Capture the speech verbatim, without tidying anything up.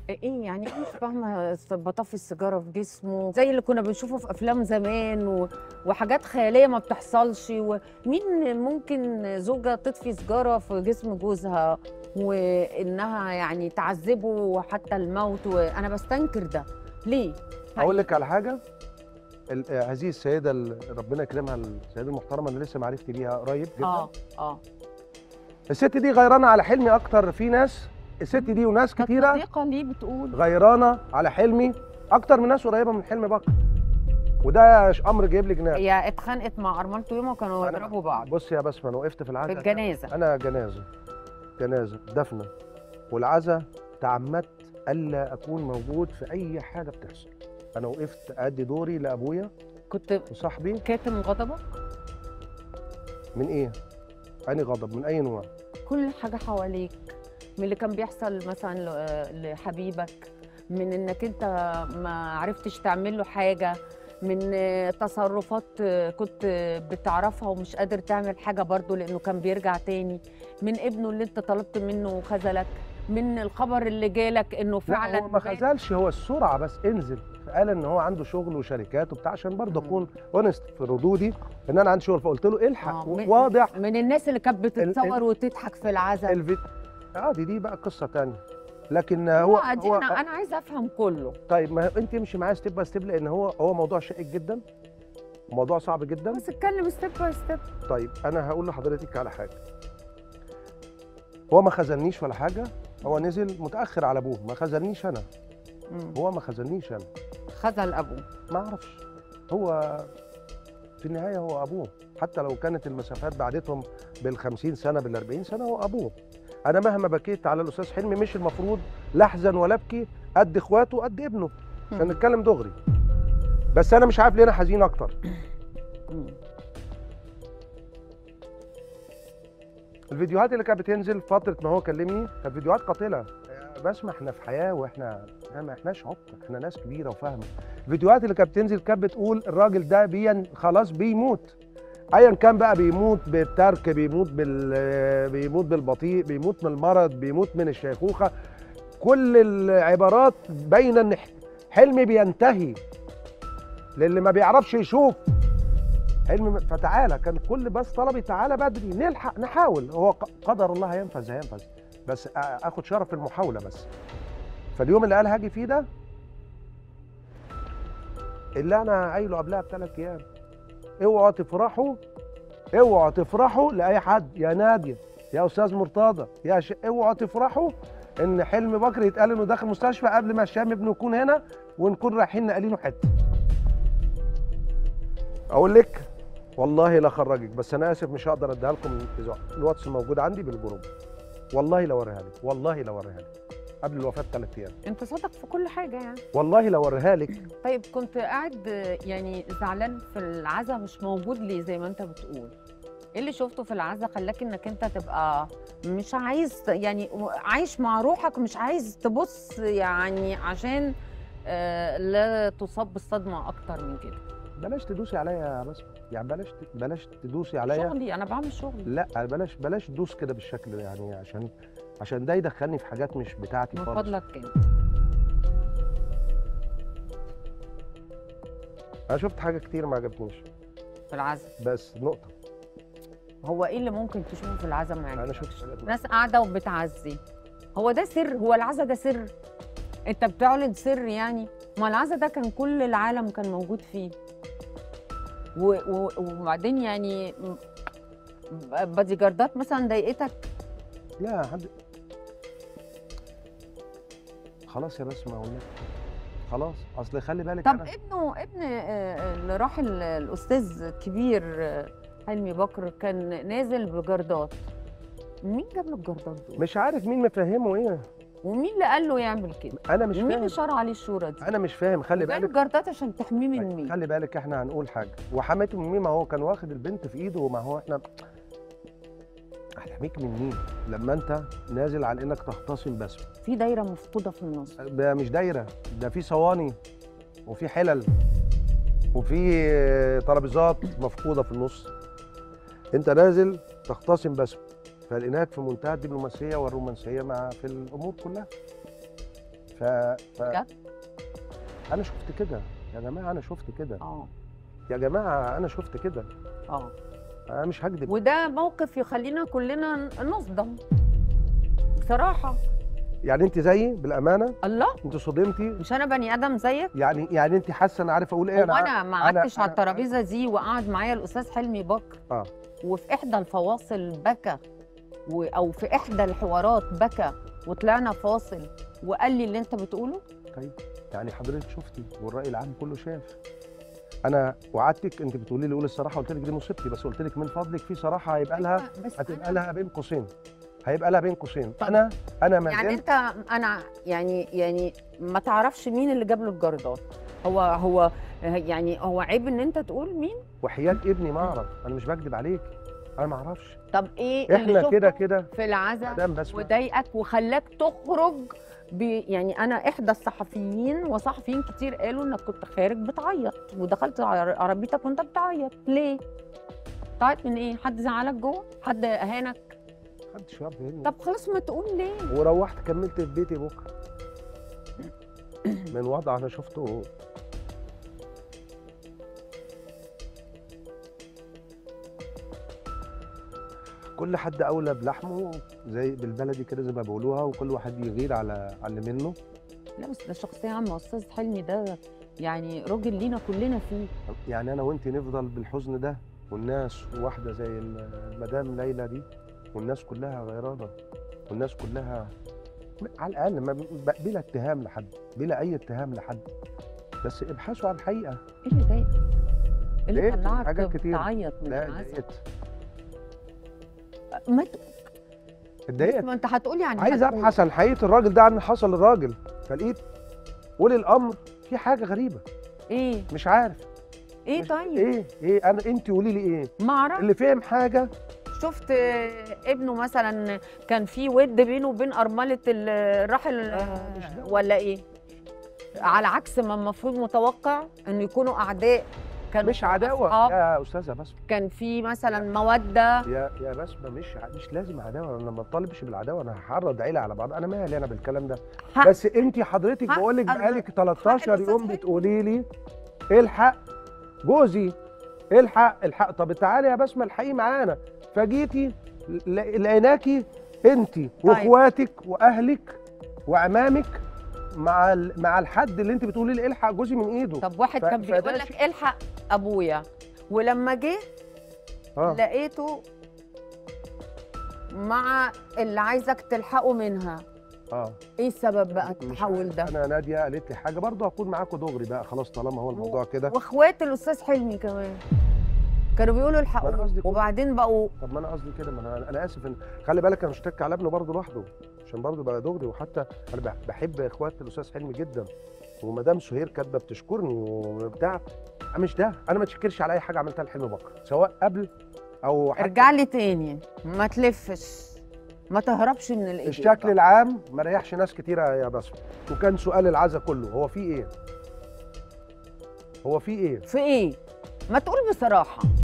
ايه يعني ايه؟ مش فاهمه. بطفي السيجاره في جسمه زي اللي كنا بنشوفه في افلام زمان و... وحاجات خياليه ما بتحصلش. ومين ممكن زوجه تطفي سيجاره في جسم جوزها وانها يعني تعذبه حتى الموت؟ وانا بستنكر ده ليه اقول لك حقيقي. على حاجه. ال- آه، هذه السيده اللي ربنا يكرمها، السيده المحترمه اللي لسه معرفتي بيها قريب جدا. اه اه. الست دي غيرانه على حلمي اكتر. في ناس، الست دي وناس كانت كتيره صديقه ليه بتقول؟ غيرانه على حلمي اكتر من ناس قريبه من حلمي بكر، وده ش- امر جايب لي جنان. هي اتخانقت مع ارملته يوم وكانوا انا يضربوا بعض بص يا بسمه، انا وقفت في في العزاء. الجنازه. انا جنازه، جنازه دفنه والعزاء، تعمدت الا اكون موجود في اي حاجه بتحصل. انا وقفت ادي دوري لابويا كنت وصاحبي. كاتم غضبك؟ من ايه؟ اني غضب من اي نوع؟ كل حاجة حواليك، من اللي كان بيحصل مثلا ل- لحبيبك، من انك انت ما عرفتش تعمل له حاجة، من تصرفات كنت بتعرفها ومش قادر تعمل حاجة برضه لانه كان بيرجع تاني، من ابنه اللي انت طلبت منه وخذلك، من الخبر اللي جالك انه لا فعلا هو ما مات. خذلش، هو السرعه بس انزل. قال ان هو عنده شغل وشركات وبتاع، عشان برضه مم. اكون اونست في ردودي ان انا عندي شغل. فقلت له الحق آه، من- واضح. من الناس اللي كانت ال- ال- بتتصور وتضحك في العزاء. الفيديو عادي، دي بقى قصه تانية. لكن هو لا دي هو انا انا عايزه افهم كله. طيب ما انت امشي معايا ستيب باي ستيب، لان هو هو موضوع شائك جدا، موضوع صعب جدا. بس اتكلم ستيب باي ستيب. طيب انا هقول لحضرتك على حاجه. هو ما خذلنيش ولا حاجه، هو نزل متاخر على ابوه، ما خذلنيش انا. هو ما خذلنيش انا، خذل ابوه. ما اعرفش. هو في النهايه هو ابوه، حتى لو كانت المسافات بعدتهم بالخمسين سنه بالاربعين سنه، هو ابوه. انا مهما بكيت على الاستاذ حلمي مش المفروض لا احزن ولا ابكي قد اخواته قد ابنه، عشان نتكلم دغري. بس انا مش عارف ليه انا حزين اكتر. الفيديوهات اللي كانت بتنزل فتره ما هو كلمني كانت فيديوهات قاتله. بسمع احنا في حياه، واحنا احنا ما احناش عبط، احنا ناس كبيره وفاهمه. الفيديوهات اللي كانت بتنزل كانت بتقول الراجل ده بين خلاص بيموت، ايا كان بقى، بيموت بالترك، بيموت بال بيموت بالبطيء، بيموت من المرض، بيموت من الشيخوخه. كل العبارات باينه ان حلمي بينتهي للي ما بيعرفش يشوف. حلمي فتعالى، كان كل بس طلبي تعالى بدري نلحق نحاول. هو ق- قدر الله هينفذ هينفذ، بس آ- اخد شرف المحاوله بس. فاليوم اللي قال هاجي فيه ده، اللي انا قايله قبلها بثلاث ايام، اوعوا تفرحوا، اوعوا تفرحوا لاي حد، يا ناديه يا استاذ مرتضى يا ش... اوعوا تفرحوا ان حلمي بكر يتقال انه داخل مستشفى قبل ما هشام ابنه يكون هنا ونكون رايحين نقلينه حته. اقول لك والله لا خرجك، بس انا اسف مش هقدر اديها لكم. الواتس موجود عندي بالجروب، والله لو اوريها لك، والله لو اوريها لك قبل الوفاه بثلاث ايام، انت صادق في كل حاجه يعني. والله لو اوريها لك. طيب كنت قاعد يعني زعلان في العزا مش موجود ليه زي ما انت بتقول؟ ايه اللي شفته في العزا خلاك انك انت تبقى مش عايز يعني عايش مع روحك، مش عايز تبص يعني عشان آه لا تصاب بالصدمه اكتر من كده؟ بلاش تدوسي عليا يا بسمه، يعني بلاش بلاش تدوسي عليا. شغلي انا بعمل شغلي. لا بلاش بلاش تدوس كده بالشكل ده، يعني عشان عشان ده يدخلني في حاجات مش بتاعتي من خالص. فضلك كده. انا شفت حاجه كتير ما عجبتنيش في العزا بس نقطه. هو ايه اللي ممكن تشوفه في العزا ما انا يعجبكش؟ شفت حاجات ناس قاعده وبتعزي، هو ده سر؟ هو العزا ده سر؟ انت بتعلن سر يعني؟ ما العزا ده كان كل العالم كان موجود فيه، و و وبعدين يعني م- بادي جاردات مثلا ضايقتك؟ لا حد. خلاص يا بسمه والله، خلاص. اصل خلي بالك طب أنا... ابنه ابن آه، اللي راح ال- الاستاذ الكبير آه، حلمي بكر كان نازل بجردات، مين جاب له الجردات دول؟ مش عارف مين مفهمه ايه. ومين اللي قال له يعمل كده؟ انا مش ومين فاهم، اللي شرع عليه الشورى دي؟ انا مش فاهم. خلي جايب بالك، جردات عشان تحميه من مين؟ خلي بالك احنا هنقول حاجه وحماته من مين؟ ما هو كان واخد البنت في ايده، وما هو احنا احميك من مين لما انت نازل على انك تختصم بس؟ في دايره مفقوده في النص. ده مش دايره، ده في صواني وفي حلل وفي ترابيزات مفقوده في النص. انت نازل تختصم بس، فلقيناك في منتهى الدبلوماسيه والرومانسيه مع في الامور كلها. ف... ف... بجد؟ انا شفت كده يا جماعه، انا شفت كده اه يا جماعه، انا شفت كده، اه انا مش هكذب. وده موقف يخلينا كلنا نصدم بصراحه. يعني انت زيي بالامانه، الله، انت صدمتي. مش انا بني ادم زيك؟ يعني يعني انت حاسه انا عارف اقول ايه؟ هو انا ما أنا- قعدتش على أنا- الترابيزه دي وقعد معايا الاستاذ حلمي بكر اه وفي احدى الفواصل بكى و... او في احدى الحوارات بكى وطلعنا فاصل وقال لي اللي انت بتقوله؟ طيب يعني حضرتك شفتي والراي العام كله شاف. انا وعدتك، انت بتقولي لي قولي الصراحه، قلت لك دي مصيبتي، بس قلت لك من فضلك في صراحه هيبقى لها، بس هتبقى أنا- لها بين قوسين، هيبقى لها بين قوسين. طب انا انا ما يعني زلت. انت انا يعني يعني ما تعرفش مين اللي جاب له الجردات؟ هو هو يعني هو عيب ان انت تقول مين؟ وحياه ابني ما اعرف، انا مش بكذب عليك، انا ما اعرفش. طب ايه اللي احنا كده شفته كده في العزاء مدام بسمة. وضايقك وخلاك تخرج ب... يعني انا احدى الصحفيين وصحفيين كتير قالوا انك كنت خارج بتعيط ودخلت عر- عربيتك وانت بتعيط، ليه؟ بتعيط من ايه؟ حد زعلك جوه؟ حد اهانك؟ محدش يعرف يهني. طب خلاص ما تقول ليه؟ وروحت كملت في بيتي بكره من وضع انا شفته. كل حد اولى بلحمه، زي بالبلدي كده زي ما بيقولوها، وكل واحد يغير على على اللي منه. لا بس ده شخصيه عامه، استاذ حلمي ده يعني راجل لينا كلنا فيه. يعني انا وانت نفضل بالحزن ده، والناس واحده زي المدام ليلى دي، والناس كلها غيرانه، والناس كلها على الاقل ما ب- بلا اتهام لحد، بلا اي اتهام لحد، بس ابحثوا عن الحقيقه. ايه اللي ضايقك؟ ايه اللي ضايقت طلعك حاجات كتير. تعيط من لا العزاء؟ اتضايقت، ما ت- اتضايقت. ما انت هتقول يعني عايز هتقول. ابحث عن حقيقه الراجل ده، عن اللي حصل للراجل، فلقيت ولي الامر في حاجه غريبه، ايه مش عارف ايه مش طيب؟ ايه ايه انا انت قولي لي ايه ما اعرف. اللي فهم حاجه. شفت ابنه مثلا كان في ود بينه وبين ارمله الراحل آه، مش ده. ولا ايه؟ على عكس ما المفروض متوقع انه يكونوا اعداء، كانوا مش عداوه أصحاب. يا استاذه بسمه، كان في مثلا موده. يا يا بسمه، مش ع- مش لازم عداوه، انا ما بطالبش بالعداوه، انا هحرض عيله على بعض، انا مالي انا بالكلام ده. حق. بس انت حضرتك حق بقول لك الر- بقالك حق تلتاشر الأستاذ يوم حلمي. بتقولي لي الحق جوزي، الحق الحق. طب تعالي يا بسمه الحقي معانا، فجيتي ل- لقيناكي انت واخواتك واهلك وعمامك مع ال- مع الحد اللي انت بتقولي لي الحق جوزي من ايده. طب واحد ف- كان بيقول فده لك شيء- الحق ابويا، ولما جه اه لقيته مع اللي عايزك تلحقه منها. اه ايه السبب بقى مش التحول عارف. ده؟ انا ناديه قالت لي حاجه برضه، هكون معاكم دغري بقى خلاص طالما هو الموضوع كده. واخوات الاستاذ حلمي كمان كانوا بيقولوا ما أنا الحقوا، قصدي كده. وبعدين بقوا. طب ما انا قصدي كده، ما انا انا اسف ان خلي بالك انا مش تك على ابنه برضه لوحده، عشان برضه بقى دغري. وحتى انا بح- بحب اخوات الاستاذ حلمي جدا، ومدام سهير كاتبه بتشكرني وبتاع. مش ده، انا ما اتشكرش على اي حاجه عملتها لحلمي بكر، سواء قبل او حتى. ارجع لي تاني، ما تلفش، ما تهربش من الاجابه. الشكل العام ما ريحش ناس كتيره يا بسمه، وكان سؤال العزا كله هو في ايه؟ هو في ايه؟ في ايه؟ ما تقول بصراحه.